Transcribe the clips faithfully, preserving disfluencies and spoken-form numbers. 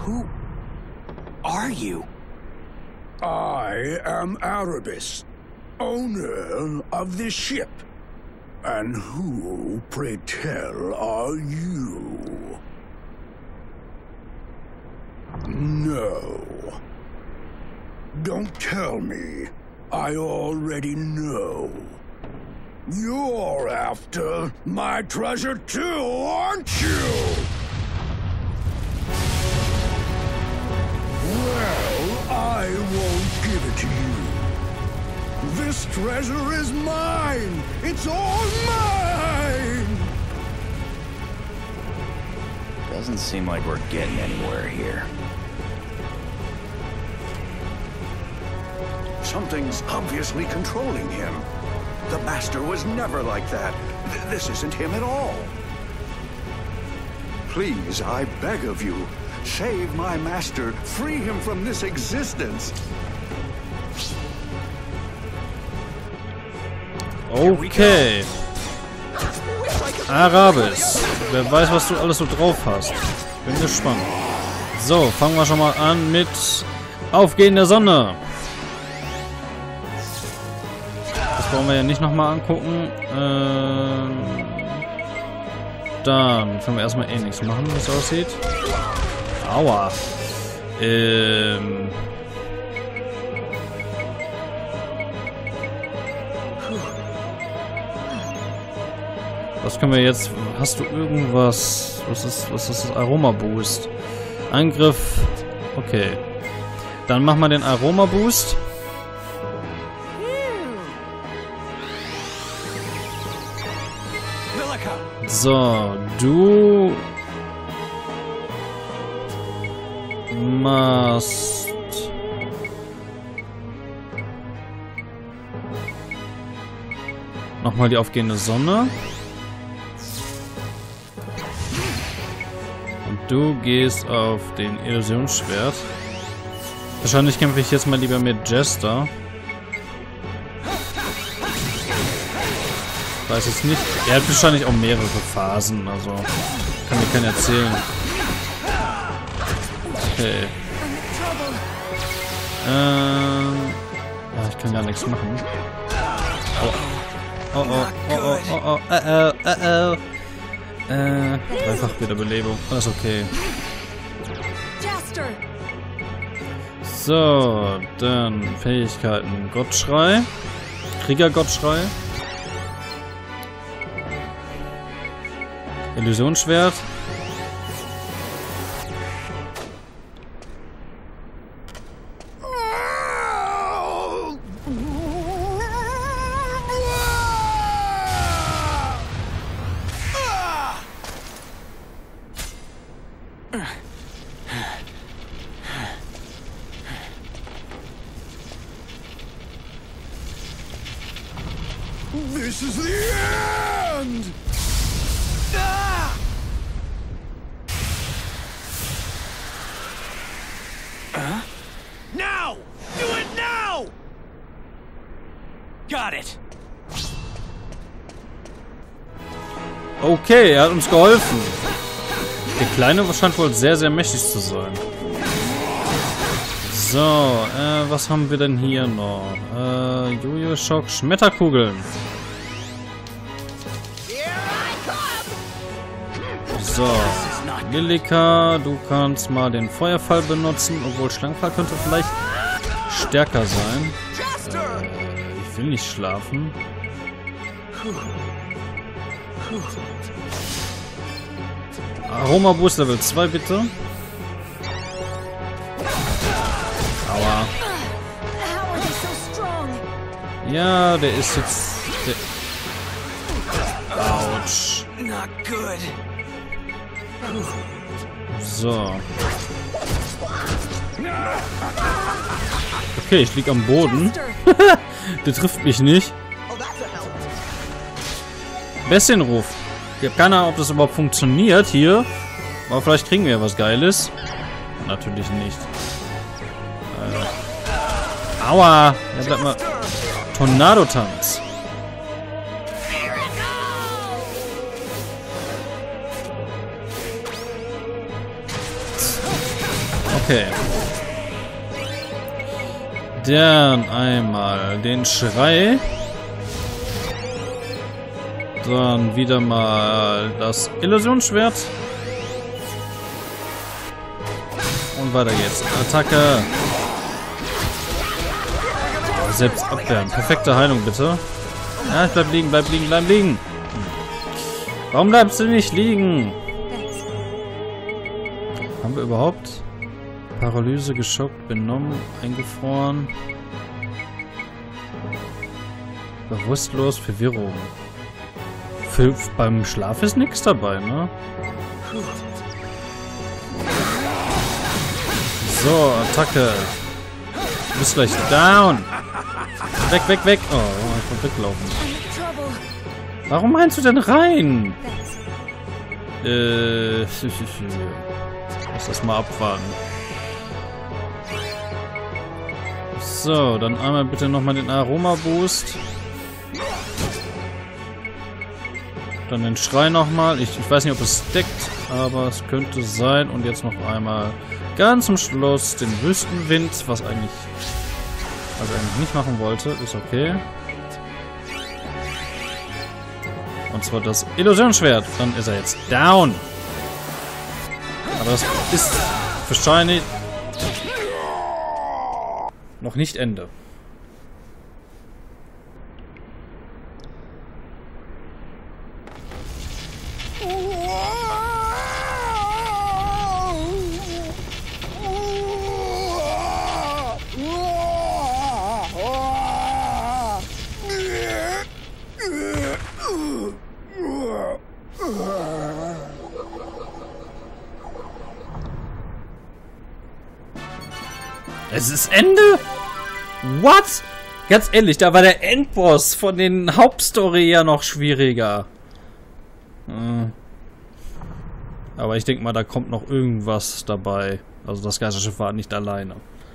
Who are you? I am Erebus, owner of this ship. And who, pray tell, are you? No. Don't tell me. I already know. You're after my treasure too, aren't you? Well, I won't give it to you. This treasure is mine! It's all mine! Doesn't seem like we're getting anywhere here. Something's obviously controlling him. The Master was never like that. Th- this isn't him at all. Please, I beg of you, save my Master. Free him from this existence. Okay. Erebus. Wer weiß, was du alles so drauf hast. Bin gespannt. So, fangen wir schon mal an mit Aufgehen der Sonne. Das wollen wir ja nicht nochmal angucken. Ähm, dann können wir erstmal eh nichts machen, wie es aussieht. Aua. Ähm... Was können wir jetzt... Hast du irgendwas... Was ist, was ist das? Aroma Boost. Angriff... Okay. Dann machen wir den Aroma Boost. So, du... machst... Nochmal die aufgehende Sonne. Und du gehst auf den Illusionsschwert. Wahrscheinlich kämpfe ich jetzt mal lieber mit Jester. Weiß jetzt nicht. Er hat wahrscheinlich auch mehrere Phasen, also kann mir keiner erzählen. Okay. Ähm. Ja, ich kann gar nichts machen. Oh. Oh oh, oh oh, oh oh, oh oh, oh oh. Äh, dreifach Wiederbelebung. Alles okay. So, dann Fähigkeiten. Gottschrei. Krieger-Gottschrei. Illusionsschwert. This is the end! Ah! Huh? Now! Do it now! Got it! Okay, er hat uns geholfen. Der Kleine scheint wohl sehr, sehr mächtig zu sein. So, äh, was haben wir denn hier noch? Äh, Jojo-Schock, Schmetterkugeln. So, Lilika, du kannst mal den Feuerfall benutzen, obwohl Schlangenfall könnte vielleicht stärker sein. Äh, ich will nicht schlafen. Aroma Boost Level zwei, bitte. Aua. Ja, der ist jetzt... Der Autsch. So. Okay, ich lieg am Boden. Der trifft mich nicht. Bestienruf. Ich habe keine Ahnung, ob das überhaupt funktioniert hier. Aber vielleicht kriegen wir ja was Geiles. Natürlich nicht. Äh. Aua! Ja, bleib mal. Tornado-Tanz. Okay. Dann einmal den Schrei. Dann wieder mal das Illusionsschwert. Und weiter geht's. Attacke. Oh, selbst abwehren. Perfekte Heilung, bitte. Ja, ich bleib liegen, bleib liegen, bleib liegen. Warum bleibst du nicht liegen? Haben wir überhaupt Paralyse, geschockt, benommen, eingefroren? Bewusstlos, Verwirrung. Für, beim Schlaf ist nichts dabei, ne? So, Attacke. Du bist gleich down. Weg, weg, weg. Oh, einfach weglaufen. Warum meinst du denn rein? Äh, lass das mal abwarten. So, dann einmal bitte nochmal den Aroma-Boost. Dann den Schrei nochmal. Ich, ich weiß nicht, ob es deckt, aber es könnte sein. Und jetzt noch einmal ganz zum Schluss den Wüstenwind, was eigentlich, was ich eigentlich nicht machen wollte. Ist okay. Und zwar das Illusionsschwert. Dann ist er jetzt down. Aber das ist wahrscheinlich noch nicht Ende. Es ist Ende? What? Ganz ehrlich, da war der Endboss von den Hauptstory ja noch schwieriger. Hm. Aber ich denke mal, da kommt noch irgendwas dabei. Also das Geisterschiff war nicht alleine.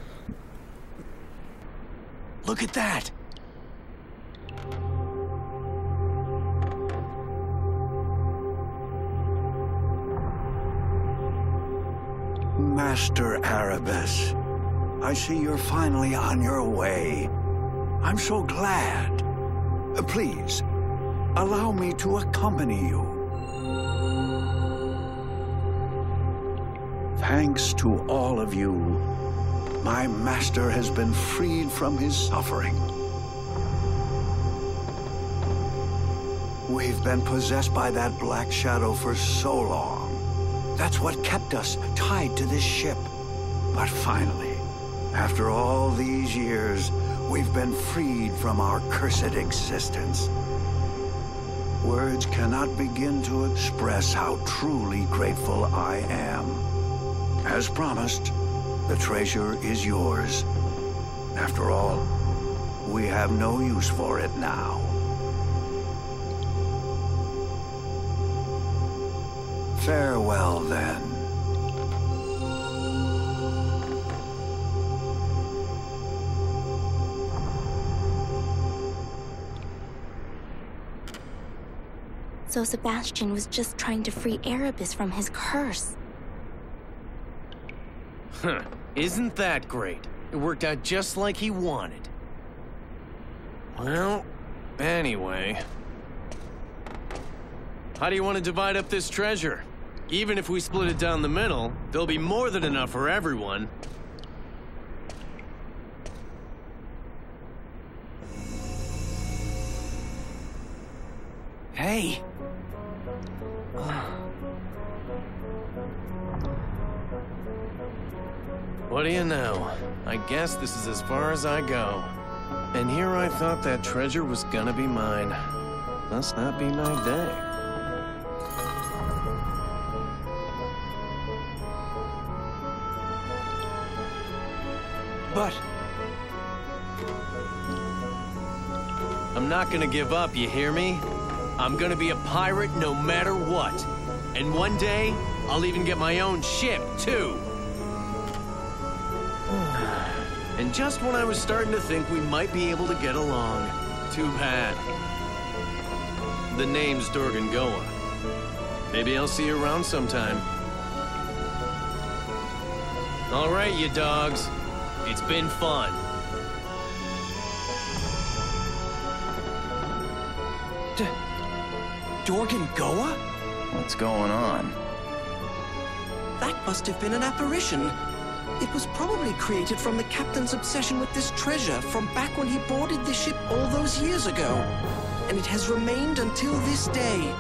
Look at that. Master Erebus, I see you're finally on your way. I'm so glad. Uh, please, allow me to accompany you. Thanks to all of you, my master has been freed from his suffering. We've been possessed by that black shadow for so long. That's what kept us tied to this ship. But finally, after all these years, we've been freed from our cursed existence. Words cannot begin to express how truly grateful I am. As promised, the treasure is yours. After all, we have no use for it now. Farewell, then. So Sebastian was just trying to free Erebus from his curse. Huh. Isn't that great? It worked out just like he wanted. Well, anyway. How do you want to divide up this treasure? Even if we split it down the middle, there'll be more than enough for everyone. Hey! What do you know? I guess this is as far as I go. And here I thought that treasure was gonna be mine. Must not be my day. But... I'm not gonna give up, you hear me? I'm gonna be a pirate no matter what. And one day, I'll even get my own ship, too. And just when I was starting to think we might be able to get along. Too bad. The name's Dorgangoa. Maybe I'll see you around sometime. All right, you dogs. It's been fun. D Dorgan Goa? What's going on? That must have been an apparition. It was probably created from the captain's obsession with this treasure from back when he boarded the ship all those years ago. And it has remained until this day.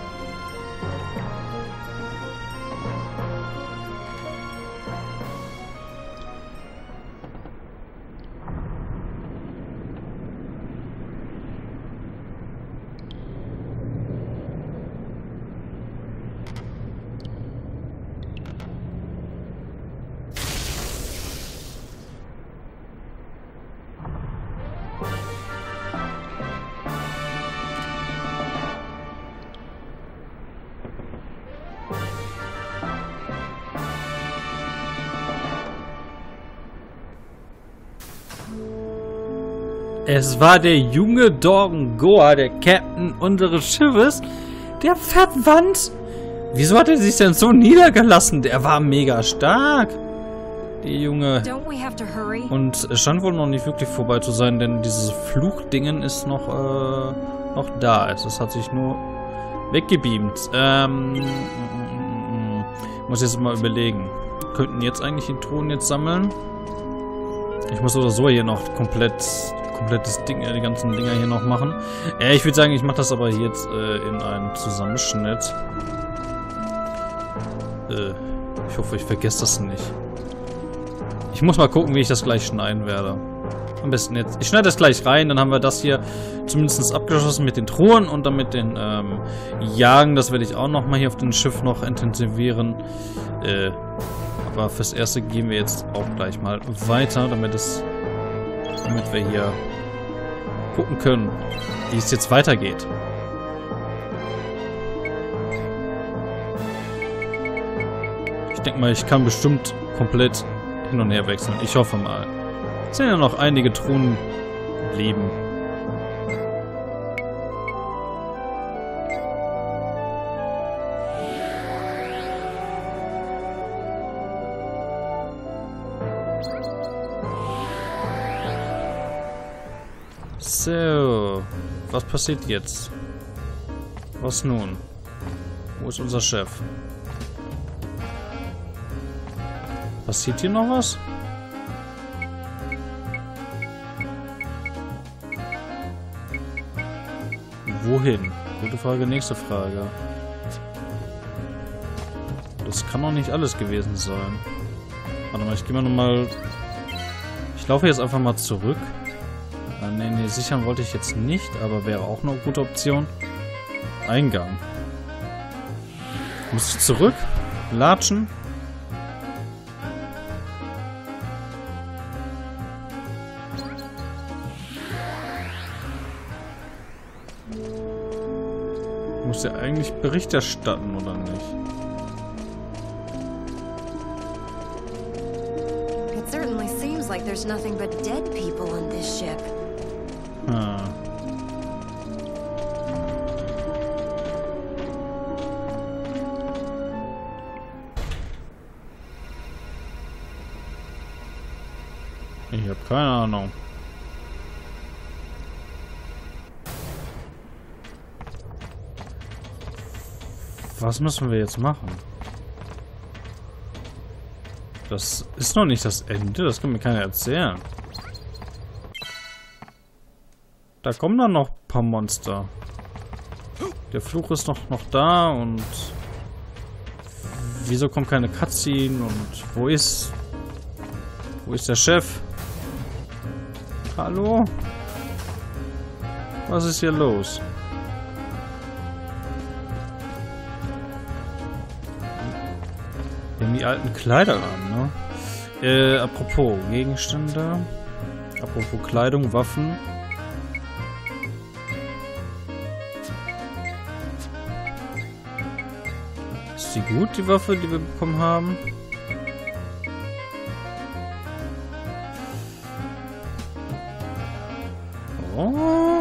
Es war der junge Dorgan Goa, der Captain unseres Schiffes, der Verwandt. Wieso hat er sich denn so niedergelassen? Der war mega stark. Der Junge. Und es scheint wohl noch nicht wirklich vorbei zu sein, denn dieses Fluchdingen ist noch, äh, noch da. Es hat sich nur weggebeamt. Ähm, muss jetzt mal überlegen. Könnten jetzt eigentlich den Thron jetzt sammeln? Ich muss oder so hier noch komplett... komplettes Ding, die ganzen Dinger hier noch machen. Äh, ich würde sagen, ich mache das aber hier jetzt äh, in einem Zusammenschnitt. Äh, ich hoffe, ich vergesse das nicht. Ich muss mal gucken, wie ich das gleich schneiden werde. Am besten jetzt. Ich schneide das gleich rein, dann haben wir das hier zumindest abgeschlossen mit den Truhen und dann mit den ähm, Jagen. Das werde ich auch noch mal hier auf dem Schiff noch intensivieren. Äh, aber fürs Erste gehen wir jetzt auch gleich mal weiter, damit es damit wir hier gucken können, wie es jetzt weitergeht. Ich denke mal, ich kann bestimmt komplett hin und her wechseln. Ich hoffe mal. Es sind ja noch einige Truhen geblieben. So, was passiert jetzt? Was nun? Wo ist unser Chef? Passiert hier noch was? Wohin? Gute Frage, nächste Frage. Das kann doch nicht alles gewesen sein. Warte mal, ich gehe mal nochmal... Ich laufe jetzt einfach mal zurück. Ne, ne, sichern wollte ich jetzt nicht, aber wäre auch eine gute Option. Eingang. Muss ich zurück? Latschen? Muss ja eigentlich Bericht erstatten, oder nicht? It certainly seems like there's nothing but dead people on this ship. Hm. Ich habe keine Ahnung. Was müssen wir jetzt machen? Das ist noch nicht das Ende, das kann mir keiner erzählen. Da kommen dann noch ein paar Monster. Der Fluch ist noch, noch da und... Wieso kommt keine Cutscene und wo ist... Wo ist der Chef? Hallo? Was ist hier los? Wir haben die alten Kleider an, ne? Äh, apropos Gegenstände. Apropos Kleidung, Waffen. Ist die gut, die Waffe, die wir bekommen haben? Oh.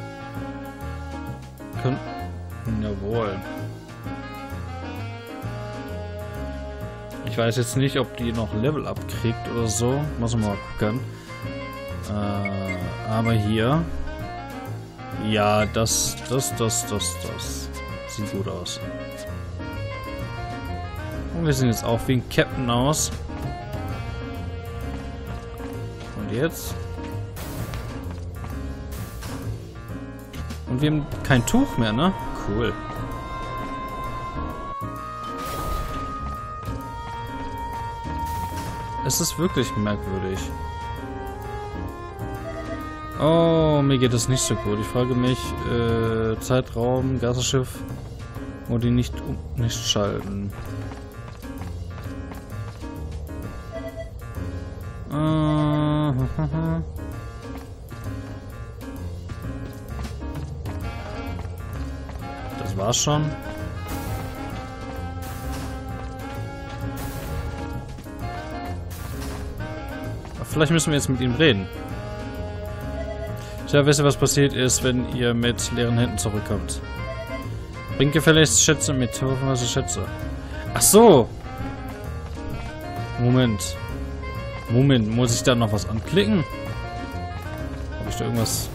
Können... Jawohl. Ich weiß jetzt nicht, ob die noch Level up kriegt oder so. Muss man mal gucken. Äh, aber hier. Ja, das, das, das, das, das. Sieht gut aus. Und wir sehen jetzt auch wie ein Captain aus. Und jetzt? Und wir haben kein Tuch mehr, ne? Cool. Es ist wirklich merkwürdig. Oh, mir geht es nicht so gut. Ich frage mich, äh, Zeitraum, Geisterschiff, Modi nicht, nicht schalten. Äh, das war's schon. Vielleicht müssen wir jetzt mit ihm reden. Tja, wisst ihr, was passiert ist, wenn ihr mit leeren Händen zurückkommt? Bringt gefälligst Schätze mit. Hoffenweise Schätze. Ach so! Moment. Moment, muss ich da noch was anklicken? Habe ich da irgendwas...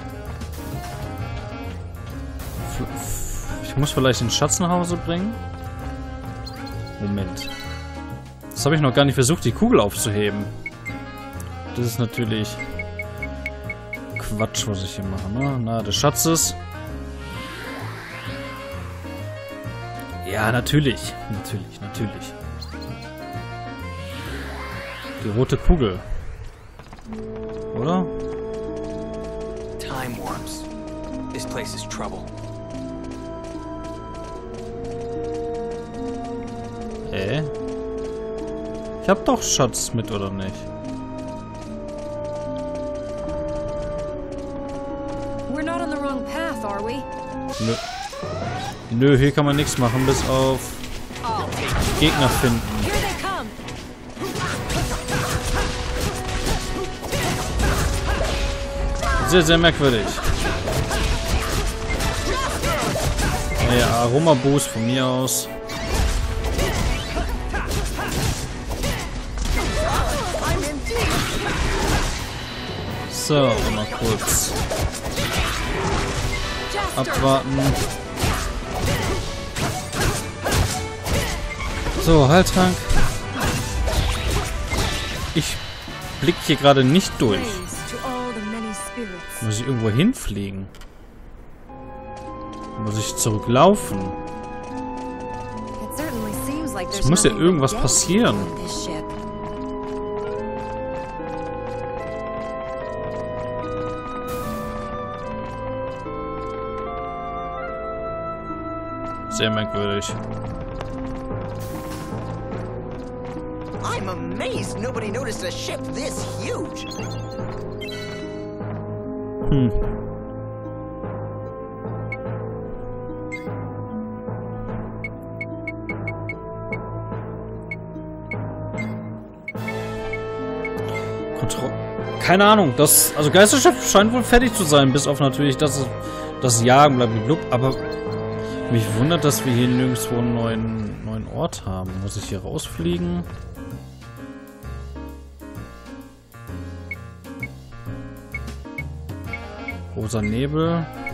Ich muss vielleicht den Schatz nach Hause bringen? Moment. Das habe ich noch gar nicht versucht, die Kugel aufzuheben. Das ist natürlich Quatsch, was ich hier mache, ne? Na, des Schatzes. Ja, natürlich. Natürlich, natürlich. Die rote Kugel. Oder? Time warps. This place is trouble. Äh? Ich hab doch Schatz mit, oder nicht? Nö. Nö, hier kann man nichts machen, bis auf Gegner finden. Sehr, sehr merkwürdig. Ja, Aroma-Boost von mir aus. So, mal kurz abwarten. So, Heiltrank. Ich blick hier gerade nicht durch. Muss ich irgendwo hinfliegen? Muss ich zurücklaufen? Es muss ja irgendwas passieren. Sehr merkwürdig. I'm amazed nobody noticed a ship this huge. Hm. Kontrolle. Keine Ahnung. Das, also Geisterschiff scheint wohl fertig zu sein, bis auf natürlich das, das Jagen blablabla. Aber mich wundert, dass wir hier nirgendwo einen neuen, neuen Ort haben. Muss ich hier rausfliegen? Rosa Nebel.